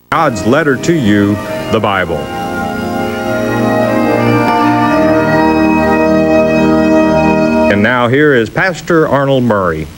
God's letter to you, the Bible. And now here is Pastor Arnold Murray.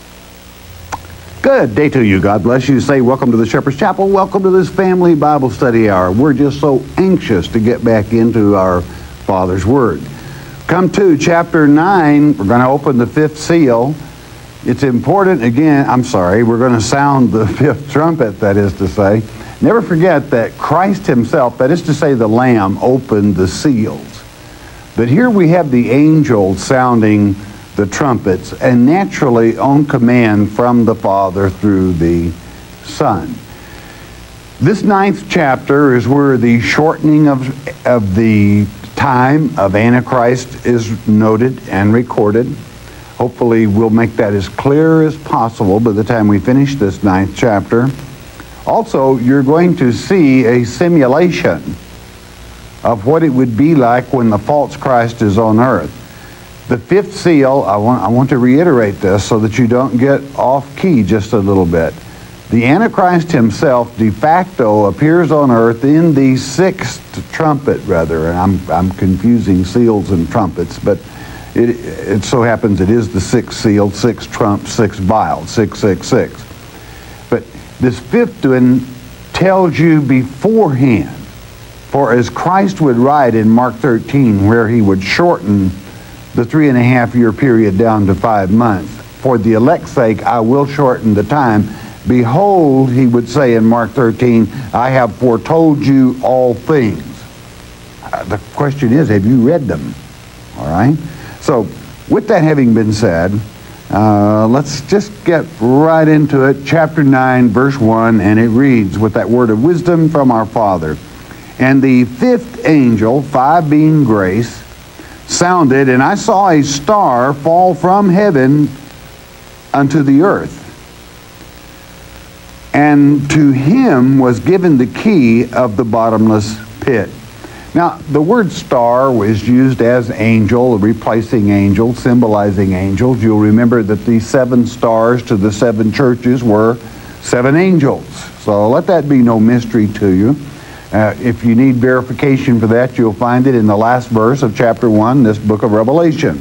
Good day to you. God bless you. Say welcome to the Shepherd's Chapel. Welcome to this family Bible study hour. We're just so anxious to get back into our Father's Word. Come to chapter 9. We're going to open the fifth seal. It's important, again, we're going to sound the fifth trumpet, that is to say. Never forget that Christ himself, that is to say the Lamb, opened the seals. But here we have the angel sounding the trumpets, and naturally on command from the Father through the Son. This 9th chapter is where the shortening of the time of Antichrist is noted and recorded. Hopefully we'll make that as clear as possible by the time we finish this 9th chapter. Also, you're going to see a simulation of what it would be like when the false Christ is on earth. The fifth seal, I want to reiterate this so that you don't get off key just a little bit. The Antichrist himself de facto appears on earth in the sixth trumpet, rather, and I'm confusing seals and trumpets, but it so happens it is the sixth seal, sixth trump, sixth vial, 666. But this fifth one tells you beforehand, for as Christ would write in Mark 13, where he would shorten the 3.5-year period down to 5 months, for the elect's sake I will shorten the time. Behold, he would say in Mark 13, I have foretold you all things. The question is, have you read them? All right? So, with that having been said, let's just get right into it. Chapter 9, verse 1, and it reads, with that word of wisdom from our Father. And the fifth angel, 5 being grace, sounded, and I saw a star fall from heaven unto the earth. And to him was given the key of the bottomless pit. Now, the word star was used as angel, replacing angel, symbolizing angels. You'll remember that the 7 stars to the 7 churches were 7 angels. So let that be no mystery to you. If you need verification for that, you'll find it in the last verse of chapter 1, this book of Revelation.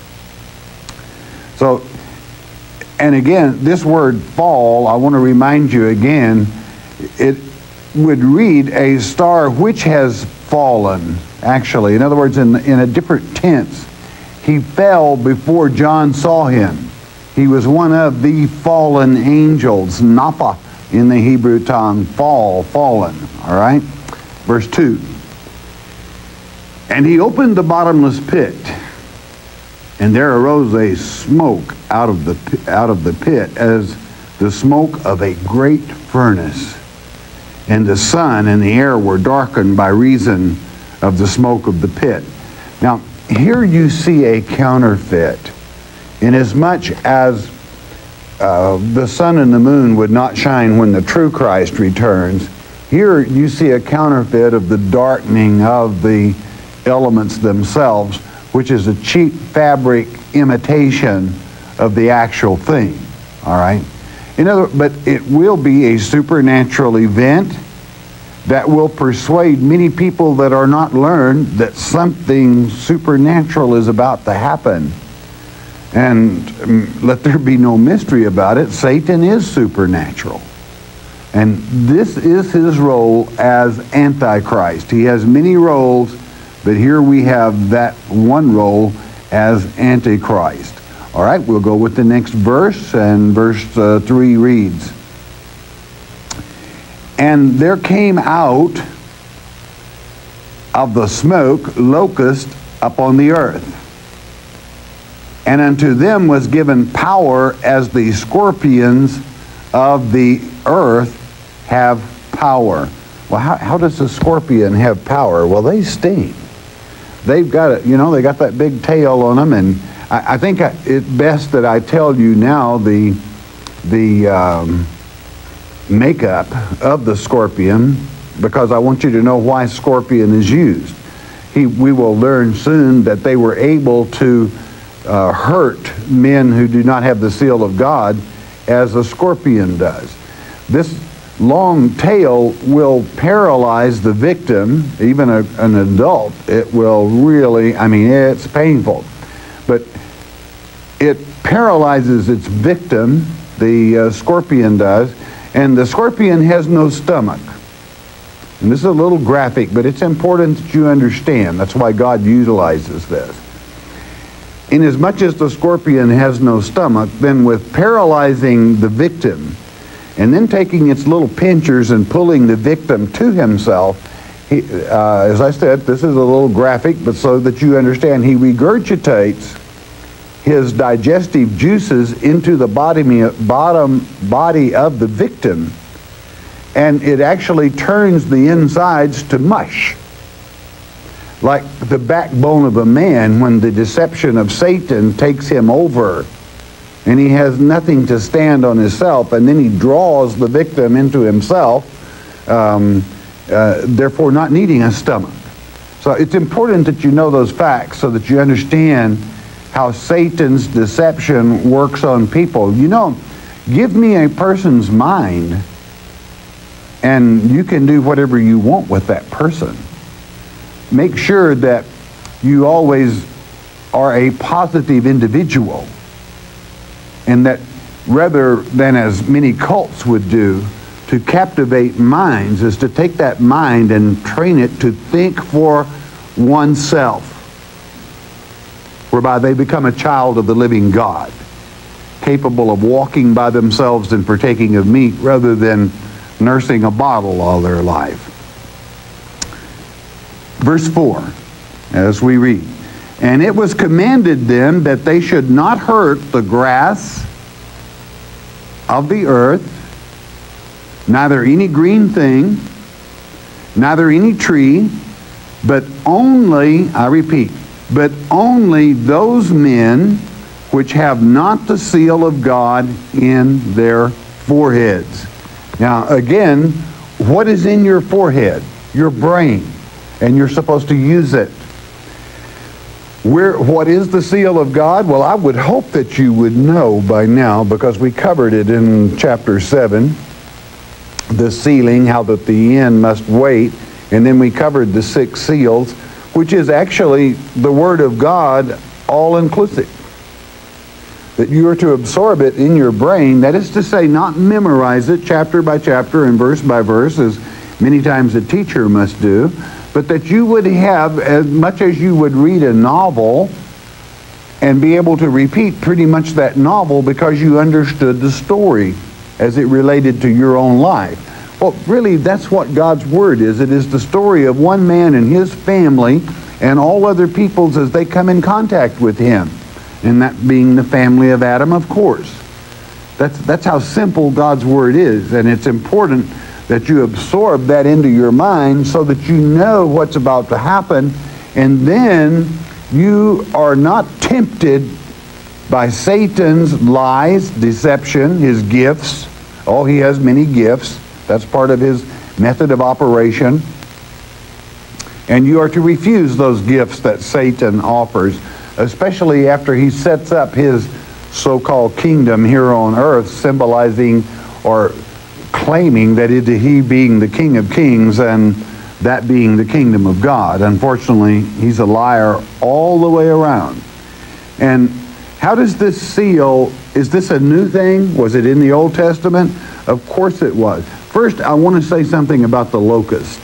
So, and again, this word fall, I want to remind you again, it would read a star which has fallen, actually. In other words, in a different tense. He fell before John saw him. He was one of the fallen angels, Napha in the Hebrew tongue, fallen, all right? Verse 2. And he opened the bottomless pit, and there arose a smoke out of the pit as the smoke of a great furnace. And the sun and the air were darkened by reason of the smoke of the pit. Now, here you see a counterfeit, inasmuch as the sun and the moon would not shine when the true Christ returns. Here you see a counterfeit of the darkening of the elements themselves, which is a cheap fabric imitation of the actual thing. All right? But it will be a supernatural event that will persuade many people that are not learned that something supernatural is about to happen. And let there be no mystery about it, Satan is supernatural. And this is his role as Antichrist. He has many roles, but here we have that one role as Antichrist. All right, we'll go with the next verse, and verse 3 reads, And there came out of the smoke locusts upon the earth, and unto them was given power as the scorpions of the earth have power. Well, how does a scorpion have power? Well, they sting. They've got it, they got that big tail on them, and I think it's best that I tell you now the makeup of the scorpion, because I want you to know why scorpion is used. We will learn soon that they were able to hurt men who do not have the seal of God as a scorpion does. This long tail will paralyze the victim, even an adult. It will really, I mean, it's painful. But it paralyzes its victim, the scorpion does, and the scorpion has no stomach. And this is a little graphic, but it's important that you understand. That's why God utilizes this. Inasmuch as the scorpion has no stomach, then with paralyzing the victim, and then taking its little pinchers and pulling the victim to himself, as I said, this is a little graphic, but so that you understand, he regurgitates his digestive juices into the body of the victim, and it actually turns the insides to mush. Like the backbone of a man when the deception of Satan takes him over and he has nothing to stand on himself, and then he draws the victim into himself, therefore not needing a stomach. So it's important that you know those facts so that you understand how Satan's deception works on people. You know, give me a person's mind and you can do whatever you want with that person. Make sure that you always are a positive individual, and that rather than as many cults would do, to captivate minds is to take that mind and train it to think for oneself, whereby they become a child of the living God, capable of walking by themselves and partaking of meat rather than nursing a bottle all their life. Verse 4, as we read, "And it was commanded them that they should not hurt the grass of the earth, neither any green thing, neither any tree, but only," I repeat, "but only those men which have not the seal of God in their foreheads." Now again, what is in your forehead? Your brain. And you're supposed to use it. What is the seal of God? Well, I would hope that you would know by now, because we covered it in chapter 7, the sealing, how that the end must wait, and then we covered the 6 seals, which is actually the Word of God all-inclusive. That you are to absorb it in your brain, that is to say, not memorize it chapter by chapter and verse by verse, as many times a teacher must do, but that you would have, as much as you would read a novel, and be able to repeat pretty much that novel because you understood the story as it related to your own life. Well, really, that's what God's Word is. It is the story of one man and his family and all other peoples as they come in contact with him, and that being the family of Adam, of course. That's how simple God's Word is, and it's important that you absorb that into your mind so that you know what's about to happen, and then you are not tempted by Satan's lies, deception, his gifts. Oh, he has many gifts. That's part of his method of operation. And you are to refuse those gifts that Satan offers, especially after he sets up his so-called kingdom here on earth, symbolizing or claiming that he being the King of Kings and that being the kingdom of God. Unfortunately, he's a liar all the way around. And how does this seal, is this a new thing? Was it in the Old Testament? Of course it was. First, I want to say something about the locust.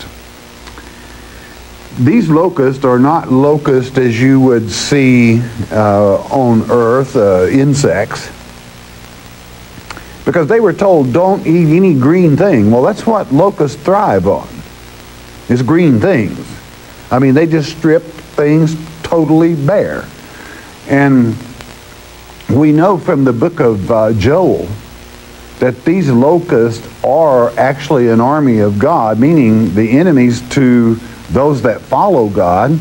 These locusts are not locusts as you would see on earth, insects. Because they were told, don't eat any green thing. Well, that's what locusts thrive on, is green things. I mean, they just strip things totally bare. And we know from the book of Joel that these locusts are actually an army of God, meaning the enemies to those that follow God,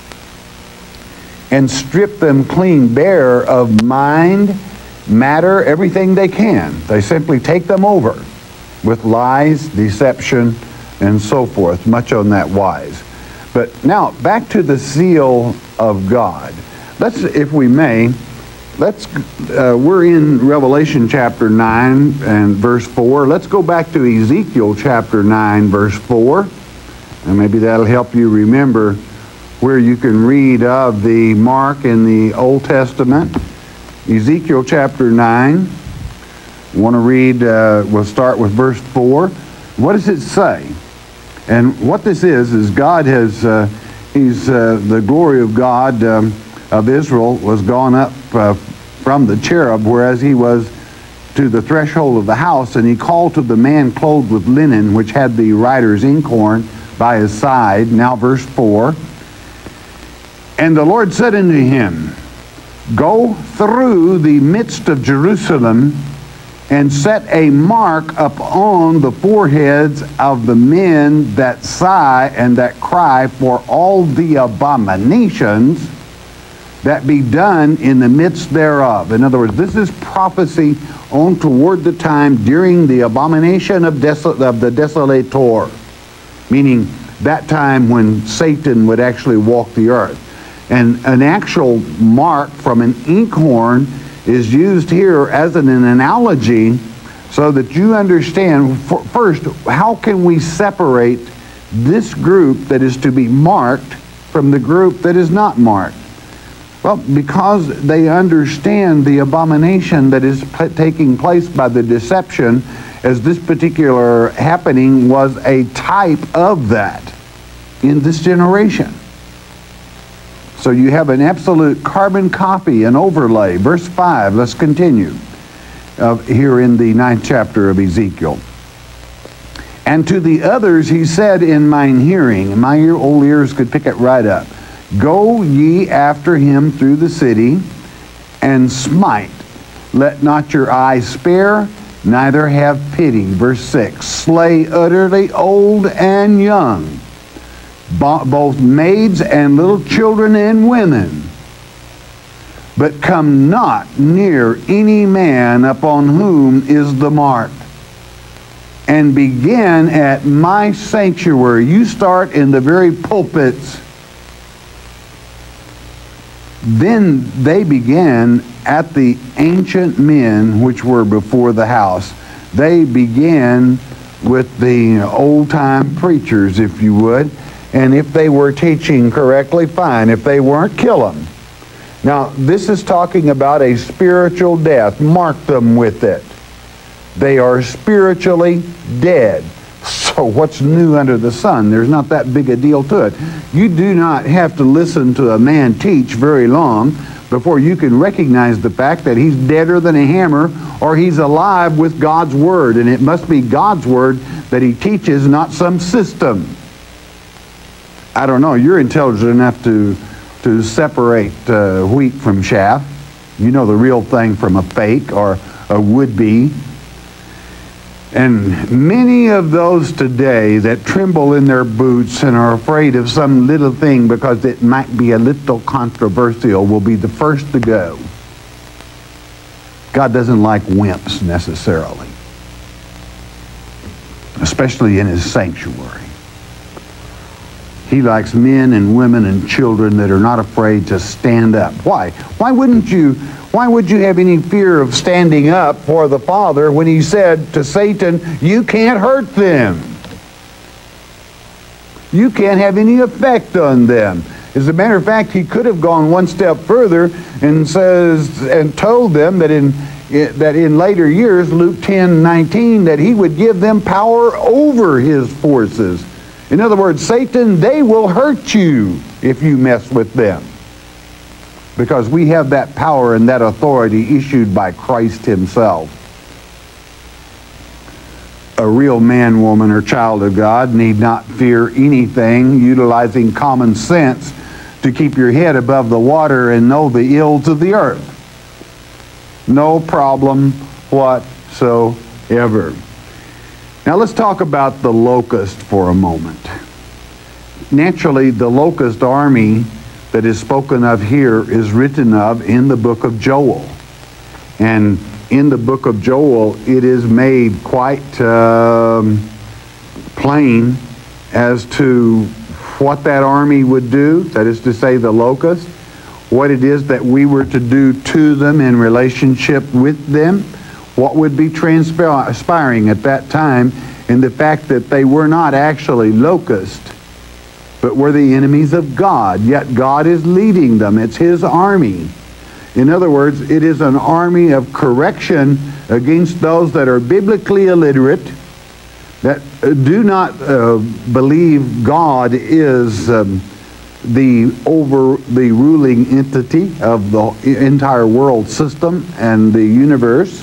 and strip them clean bare of mind, matter, everything they can. They simply take them over with lies, deception, and so forth, much on that wise. But now, back to the seal of God. Let's, if we may, we're in Revelation chapter 9 and verse 4. Let's go back to Ezekiel chapter 9 verse 4. And maybe that'll help you remember where you can read of the mark in the Old Testament. Ezekiel chapter 9. Want to read, we'll start with verse 4. What does it say? And what this is God has, the glory of God of Israel was gone up from the cherub, whereas he was to the threshold of the house, and he called to the man clothed with linen, which had the writer's inkhorn by his side. Now verse 4. And the Lord said unto him, Go through the midst of Jerusalem, and set a mark upon the foreheads of the men that sigh and that cry for all the abominations that be done in the midst thereof. In other words, this is prophecy on toward the time during the abomination of the desolator, meaning that time when Satan would actually walk the earth. And an actual mark from an inkhorn is used here as an analogy so that you understand, first, how can we separate this group that is to be marked from the group that is not marked? Well, because they understand the abomination that is taking place by the deception, as this particular happening was a type of that in this generation. So you have an absolute carbon copy, an overlay. Verse 5, let's continue here in the 9th chapter of Ezekiel. And to the others he said in mine hearing, and my old ears could pick it right up, Go ye after him through the city, and smite. Let not your eye spare, neither have pity. Verse 6, Slay utterly old and young, both maids and little children and women. But come not near any man upon whom is the mark. And begin at my sanctuary. You start in the very pulpits. Then they began at the ancient men which were before the house. They began with the old-time preachers, if you would. And if they were teaching correctly, fine. If they weren't, kill them. Now, this is talking about a spiritual death. Mark them with it. They are spiritually dead. So what's new under the sun? There's not that big a deal to it. You do not have to listen to a man teach very long before you can recognize the fact that he's deader than a hammer, or he's alive with God's Word. And it must be God's Word that he teaches, not some system. I don't know, you're intelligent enough to separate wheat from chaff. You know the real thing from a fake or a would-be. And many of those today that tremble in their boots and are afraid of some little thing because it might be a little controversial will be the first to go. God doesn't like wimps necessarily, especially in his sanctuary. He likes men and women and children that are not afraid to stand up. Why? Why would you have any fear of standing up for the Father when he said to Satan, you can't hurt them. You can't have any effect on them. As a matter of fact, he could have gone one step further and told them that in later years, Luke 10:19, that he would give them power over his forces. In other words, Satan, they will hurt you if you mess with them. Because we have that power and that authority issued by Christ himself. A real man, woman, or child of God need not fear anything, utilizing common sense to keep your head above the water and know the ills of the earth. No problem whatsoever. Now let's talk about the locust for a moment. Naturally, the locust army that is spoken of here is written of in the book of Joel. And in the book of Joel, it is made quite plain as to what that army would do, that is to say the locust, what it is that we were to do to them in relationship with them, what would be transpiring at that time, and the fact that they were not actually locusts, but were the enemies of God, yet God is leading them. It's His army. In other words, it is an army of correction against those that are biblically illiterate, that do not believe God is the ruling entity of the entire world system and the universe.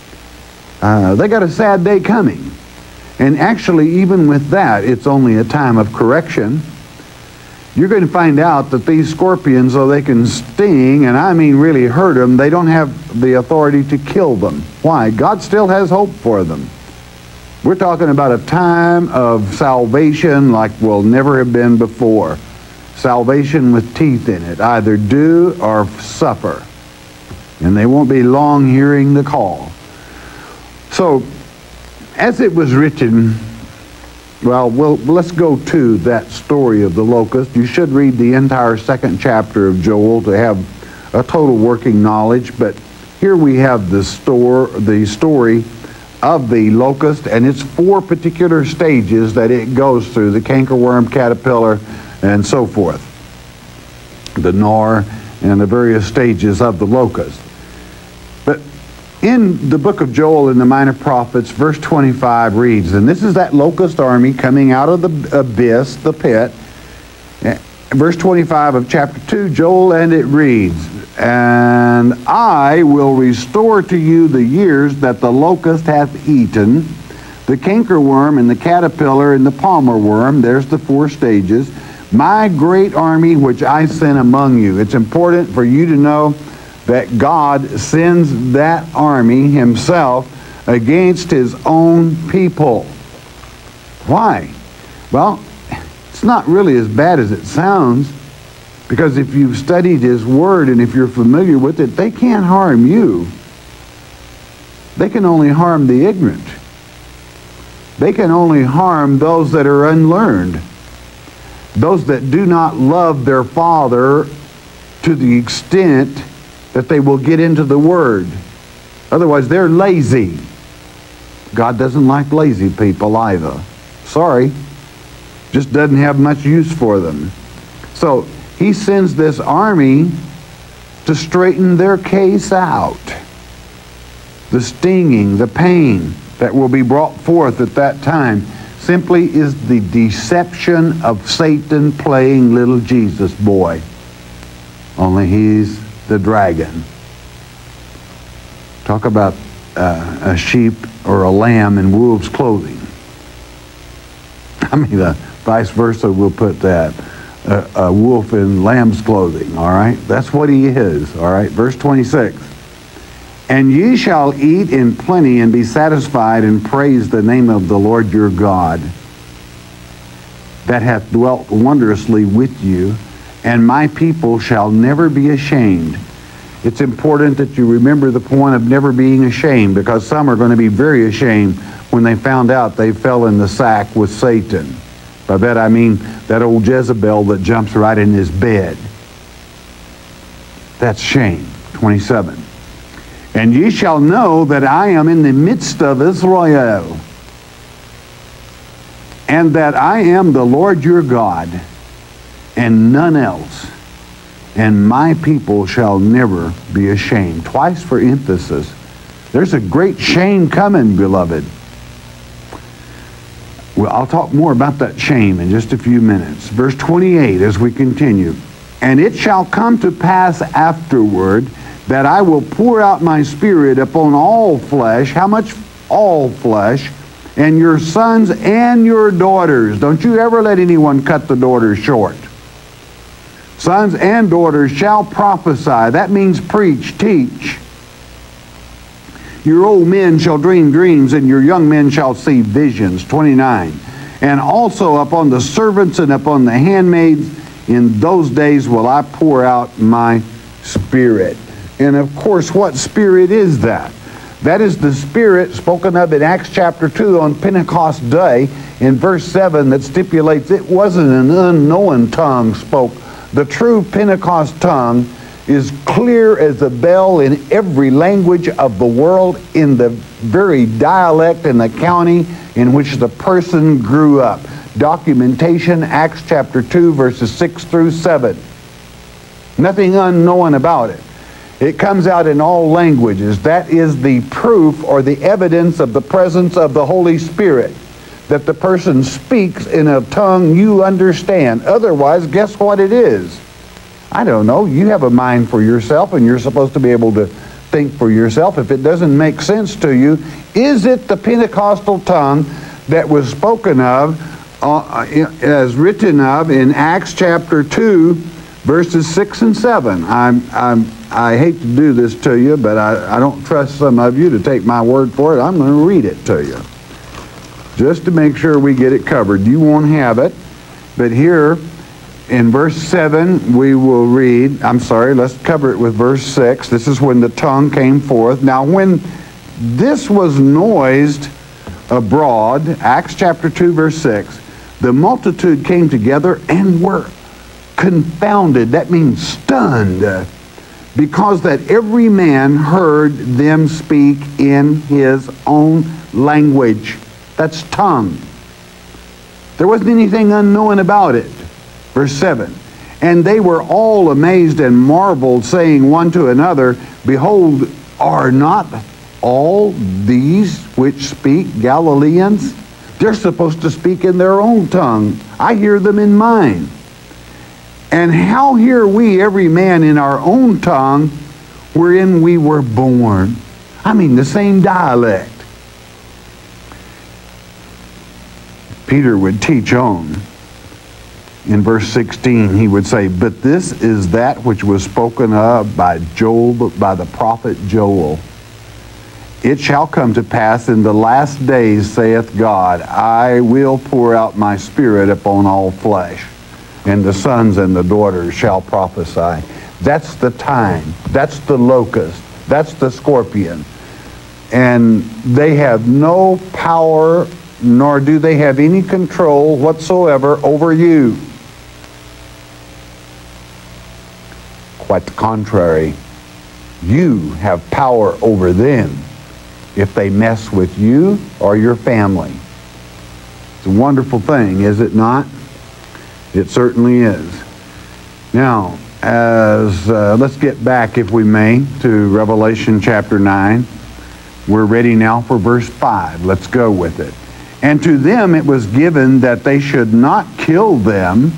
They got a sad day coming. And actually, even with that, it's only a time of correction. You're going to find out that these scorpions, though they can sting, and I mean really hurt them, they don't have the authority to kill them. Why? God still has hope for them. We're talking about a time of salvation like will never have been before. Salvation with teeth in it. Either do or suffer. And they won't be long hearing the call. So, as it was written, well, let's go to that story of the locust. You should read the entire second chapter of Joel to have a total working knowledge, but here we have the story of the locust, and it's 4 particular stages that it goes through: the cankerworm, caterpillar, and so forth. The gnar and the various stages of the locust. But in the book of Joel in the Minor Prophets, verse 25 reads, and this is that locust army coming out of the abyss, the pit. Verse 25 of chapter 2, Joel, and it reads, and I will restore to you the years that the locust hath eaten, the cankerworm and the caterpillar and the palmer worm. There's the 4 stages. My great army which I sent among you. It's important for you to know that God sends that army Himself against His own people. Why? Well, it's not really as bad as it sounds, because if you've studied His Word and if you're familiar with it, they can't harm you. They can only harm the ignorant. They can only harm those that are unlearned, those that do not love their Father to the extent that they will get into the Word. Otherwise, they're lazy. God doesn't like lazy people either. Sorry. Just doesn't have much use for them. So, He sends this army to straighten their case out. The stinging, the pain that will be brought forth at that time simply is the deception of Satan playing little Jesus boy. Only he's the dragon. Talk about a sheep or a lamb in wolf's clothing. I mean, vice versa, we'll put that. A wolf in lamb's clothing, all right? That's what he is, all right? Verse 26. And ye shall eat in plenty and be satisfied, and praise the name of the Lord your God, that hath dwelt wondrously with you, and my people shall never be ashamed. It's important that you remember the point of never being ashamed, because some are going to be very ashamed when they found out they fell in the sack with Satan. By that I mean that old Jezebel that jumps right in his bed. That's shame. 27. And ye shall know that I am in the midst of Israel, and that I am the Lord your God, and none else, and my people shall never be ashamed. Twice for emphasis. There's a great shame coming, beloved. Well, I'll talk more about that shame in just a few minutes. Verse 28 as we continue. And it shall come to pass afterward that I will pour out my spirit upon all flesh. How much? All flesh. And your sons and your daughters. Don't you ever let anyone cut the daughters short. Sons and daughters shall prophesy. That means preach, teach. Your old men shall dream dreams, and your young men shall see visions. 29. And also upon the servants and upon the handmaids, in those days will I pour out my spirit. And of course, what spirit is that? That is the spirit spoken of in Acts chapter 2 on Pentecost Day in verse 7 that stipulates it wasn't an unknown tongue spoke. The true Pentecost tongue is clear as a bell in every language of the world, in the very dialect and the county in which the person grew up. Documentation, Acts chapter 2, verses 6 through 7. Nothing unknown about it. It comes out in all languages. That is the proof or the evidence of the presence of the Holy Spirit, that the person speaks in a tongue you understand. Otherwise, guess what it is? I don't know. You have a mind for yourself, and you're supposed to be able to think for yourself. If it doesn't make sense to you, is it the Pentecostal tongue that was spoken of, as written of in Acts chapter 2, verses 6 and 7? I hate to do this to you, but I don't trust some of you to take my word for it. I'm going to read it to you, just to make sure we get it covered. You won't have it, but here in verse 7 we will read, let's cover it with verse 6. This is when the tongue came forth. Now when this was noised abroad, Acts chapter 2, verse 6, the multitude came together and were confounded. That means stunned, because that every man heard them speak in his own language. That's tongue. There wasn't anything unknown about it. Verse 7, and they were all amazed and marveled, saying one to another, behold, are not all these which speak Galileans? They're supposed to speak in their own tongue. I hear them in mine. And how hear we every man in our own tongue wherein we were born? I mean, the same dialect. Peter would teach on. In verse 16, he would say, but this is that which was spoken of by the prophet Joel. It shall come to pass in the last days, saith God, I will pour out my spirit upon all flesh, and the sons and the daughters shall prophesy. That's the time. That's the locust. That's the scorpion. And they have no power, nor do they have any control whatsoever over you. Quite the contrary. You have power over them if they mess with you or your family. It's a wonderful thing, is it not? It certainly is. Now, let's get back, if we may, to Revelation chapter 9. We're ready now for verse 5. Let's go with it. And to them it was given that they should not kill them,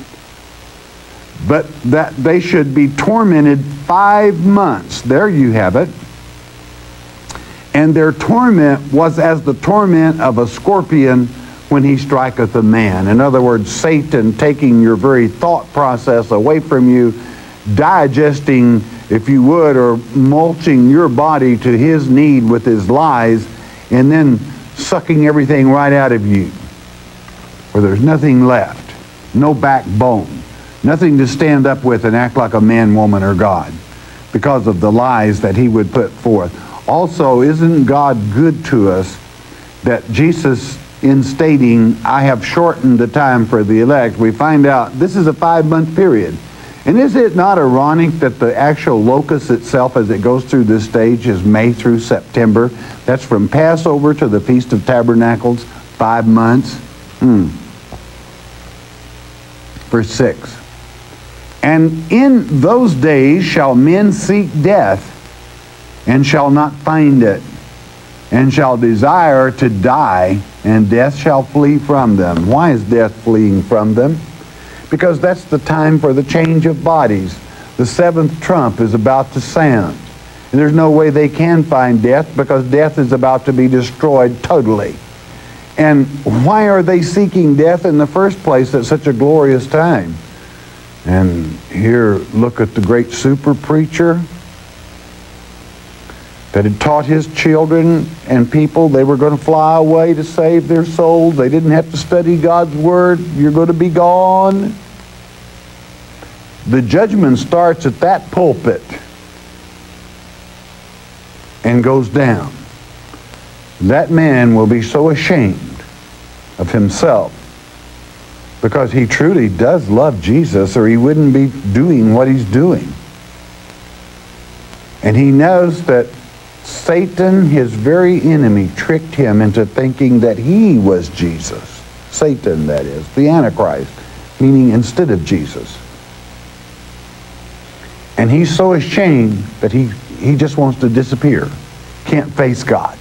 but that they should be tormented 5 months. There you have it. And their torment was as the torment of a scorpion when he striketh a man. In other words, Satan taking your very thought process away from you, digesting, if you would, or mulching your body to his need with his lies, and then sucking everything right out of you, where there's nothing left, no backbone, nothing to stand up with and act like a man, woman, or God, because of the lies that he would put forth. Also, isn't God good to us that Jesus, in stating, I have shortened the time for the elect, we find out this is a 5-month period. And is it not ironic that the actual locust itself, as it goes through this stage, is May through September? That's from Passover to the Feast of Tabernacles, 5 months. Verse 6. And in those days shall men seek death, and shall not find it, and shall desire to die, and death shall flee from them. Why is death fleeing from them? Because that's the time for the change of bodies. The 7th trump is about to sound. And there's no way they can find death, because death is about to be destroyed totally. And why are they seeking death in the first place at such a glorious time? And here, look at the great super preacher that had taught his children and people they were going to fly away to save their souls. They didn't have to study God's Word. You're going to be gone. The judgment starts at that pulpit and goes down. That man will be so ashamed of himself, because he truly does love Jesus, or he wouldn't be doing what he's doing. And he knows that Satan, his very enemy, tricked him into thinking that he was Jesus. Satan, that is, the Antichrist, meaning instead of Jesus. And he's so ashamed that he just wants to disappear. Can't face God.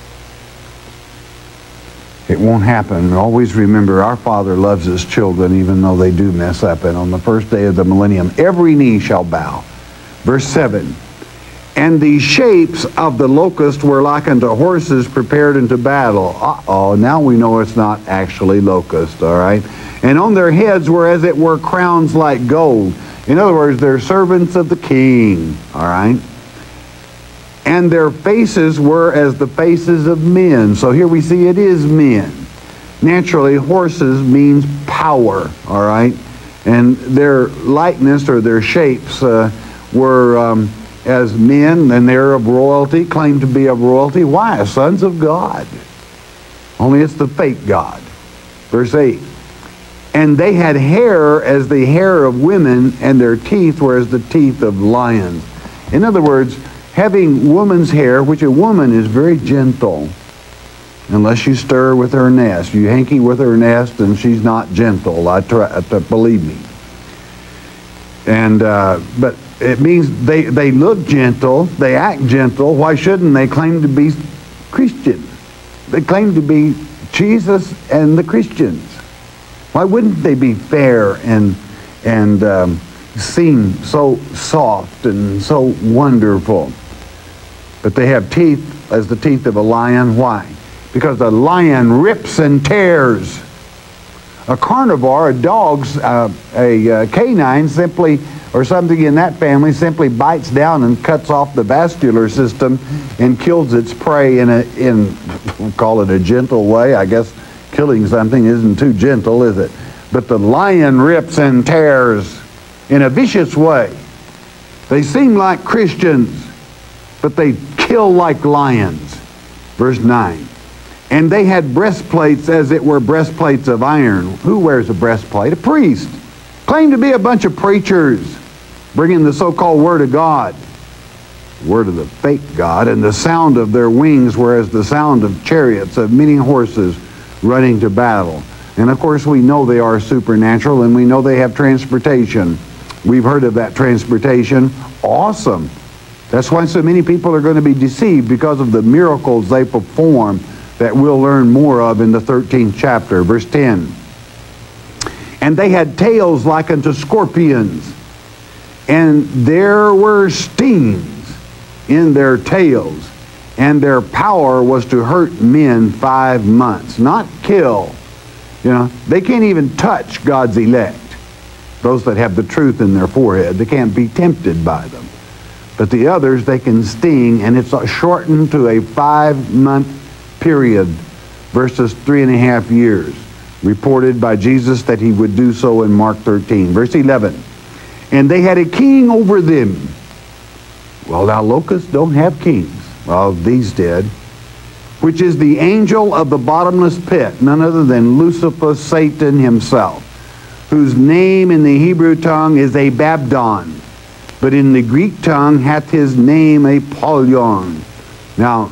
It won't happen. Always remember, our Father loves his children even though they do mess up. And on the first day of the millennium, every knee shall bow. Verse 7. And the shapes of the locust were like unto horses prepared unto battle. Uh-oh, now we know it's not actually locust, all right? And on their heads were as it were crowns like gold. In other words, they're servants of the king, all right? And their faces were as the faces of men. So here we see it is men. Naturally, horses means power, all right? And their likeness or their shapes were as men, and they're of royalty, claimed to be of royalty. Why? Sons of God. Only it's the fake God. Verse 8. And they had hair as the hair of women, and their teeth were as the teeth of lions. In other words, having woman's hair, which a woman is very gentle, unless you stir with her nest. You hanky with her nest, and she's not gentle. Believe me. And but it means they look gentle, they act gentle. Why shouldn't they claim to be Christian? They claim to be Jesus and the Christians. Why wouldn't they be fair and seem so soft and so wonderful? But they have teeth as the teeth of a lion. Why? Because a lion rips and tears. A carnivore, a dog's, a canine simply, or something in that family, simply bites down and cuts off the vascular system and kills its prey we'll call it a gentle way. I guess killing something isn't too gentle, is it? But the lion rips and tears in a vicious way. They seem like Christians, but they kill like lions. Verse 9. And they had breastplates as it were breastplates of iron. Who wears a breastplate? A priest. Claim to be a bunch of preachers bringing the so-called Word of God. Word of the fake God. And the sound of their wings were as the sound of chariots, of many horses running to battle. And of course we know they are supernatural, and we know they have transportation. We've heard of that transportation. Awesome. That's why so many people are going to be deceived, because of the miracles they perform that we'll learn more of in the 13th chapter. Verse 10. And they had tails like unto scorpions, and there were stings in their tails, and their power was to hurt men 5 months, not kill. You know, they can't even touch God's elect, those that have the truth in their forehead. They can't be tempted by them. But the others, they can sting, and it's shortened to a 5-month period versus 3.5 years. Reported by Jesus that he would do so in Mark 13. Verse 11. And they had a king over them. Well, now locusts don't have kings. Well, these did. Which is the angel of the bottomless pit, none other than Lucifer, Satan himself, whose name in the Hebrew tongue is Abaddon, but in the Greek tongue hath his name Apollyon. Now,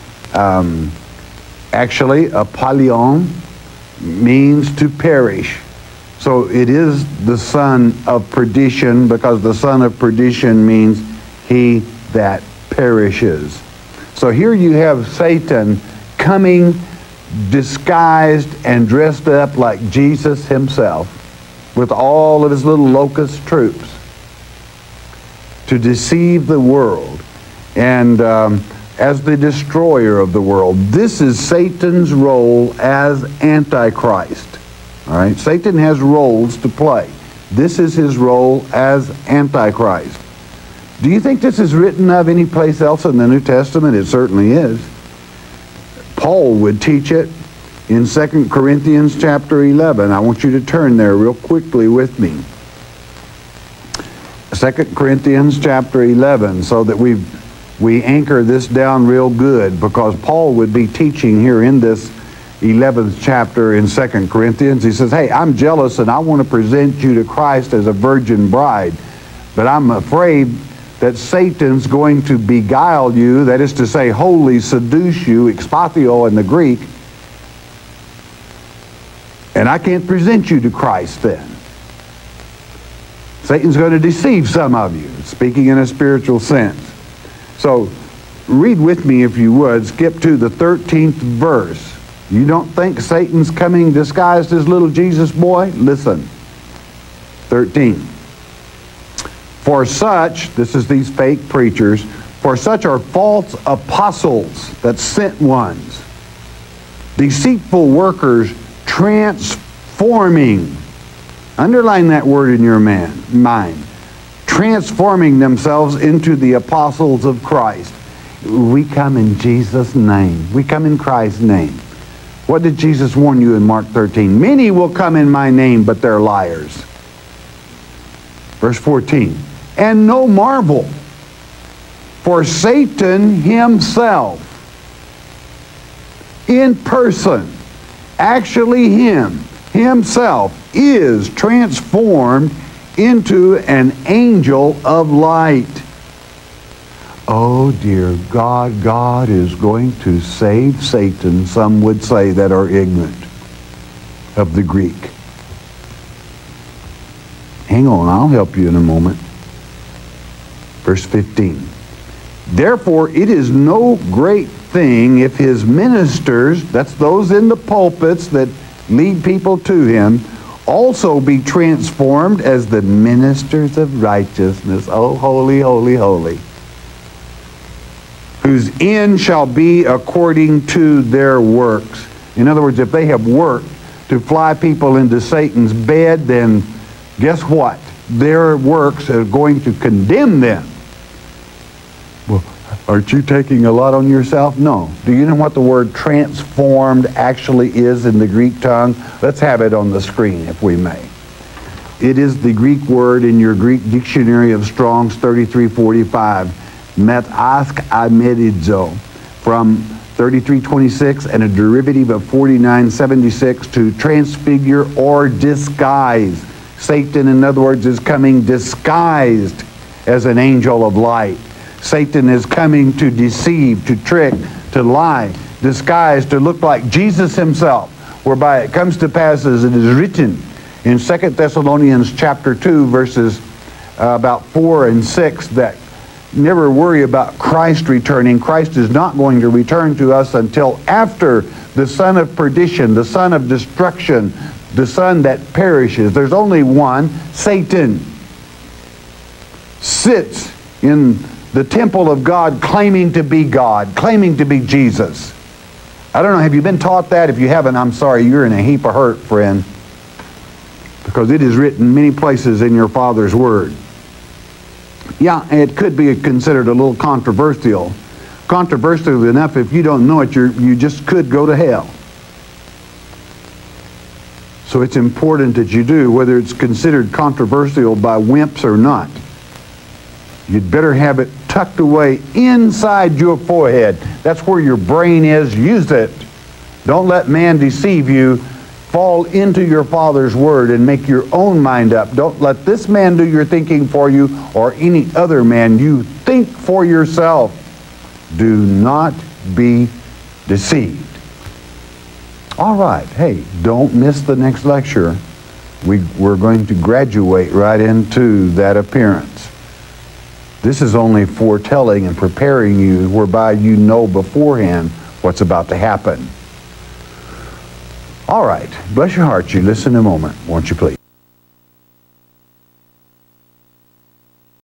actually, Apollyon means to perish. So it is the son of perdition, because the son of perdition means he that perishes. So here you have Satan coming disguised and dressed up like Jesus himself with all of his little locust troops to deceive the world, and as the destroyer of the world. This is Satan's role as Antichrist. All right, Satan has roles to play. This is his role as Antichrist. Do you think this is written of any place else in the New Testament? It certainly is. Paul would teach it in 2 Corinthians chapter 11. I want you to turn there real quickly with me. 2 Corinthians chapter 11, so that we anchor this down real good, because Paul would be teaching here in this 11th chapter in 2 Corinthians. He says, hey, I'm jealous and I want to present you to Christ as a virgin bride, but I'm afraid that Satan's going to beguile you, that is to say, wholly seduce you, expathio in the Greek, and I can't present you to Christ then. Satan's going to deceive some of you, speaking in a spiritual sense. So, read with me if you would. Skip to the 13th verse. You don't think Satan's coming disguised as little Jesus boy? Listen. 13. For such, this is these fake preachers, for such are false apostles, that's sent ones, deceitful workers, transforming, underline that word in your mind, transforming themselves into the apostles of Christ. We come in Jesus' name. We come in Christ's name. What did Jesus warn you in Mark 13? Many will come in my name, but they're liars. Verse 14. And no marvel, for Satan himself, in person, actually himself, is transformed into an angel of light. Oh dear God, God is going to save Satan, some would say that are ignorant of the Greek. Hang on, I'll help you in a moment. Verse 15. Therefore it is no great thing if his ministers, that's those in the pulpits that lead people to him, also be transformed as the ministers of righteousness. Oh, holy, holy, holy. Whose end shall be according to their works. In other words, if they have worked to fly people into Satan's bed, then guess what? Their works are going to condemn them. Well, aren't you taking a lot on yourself? No. Do you know what the word transformed actually is in the Greek tongue? Let's have it on the screen if we may. It is the Greek word in your Greek dictionary of Strong's 3345. Metaskimedizo, from 3326 and a derivative of 4976 to transfigure or disguise. Satan, in other words, is coming disguised as an angel of light. Satan is coming to deceive, to trick, to lie, disguised to look like Jesus himself, whereby it comes to pass as it is written in 2 Thessalonians chapter 2, verses about 4 and 6, that never worry about Christ returning. Christ is not going to return to us until after the son of perdition, the son of destruction, the son that perishes. There's only one. Satan sits in the temple of God claiming to be God, claiming to be Jesus. I don't know, have you been taught that? If you haven't, I'm sorry, you're in a heap of hurt, friend, because it is written many places in your Father's Word. Yeah, it could be considered a little controversial. Controversial enough, if you don't know it, you just could go to hell. So it's important that you do, whether it's considered controversial by wimps or not. You'd better have it tucked away inside your forehead. That's where your brain is. Use it. Don't let man deceive you. Fall into your Father's Word and make your own mind up. Don't let this man do your thinking for you or any other man. You think for yourself. Do not be deceived. All right. Hey, don't miss the next lecture. We're going to graduate right into that appearance. This is only foretelling and preparing you, whereby you know beforehand what's about to happen. All right. Bless your heart. You listen a moment, won't you please?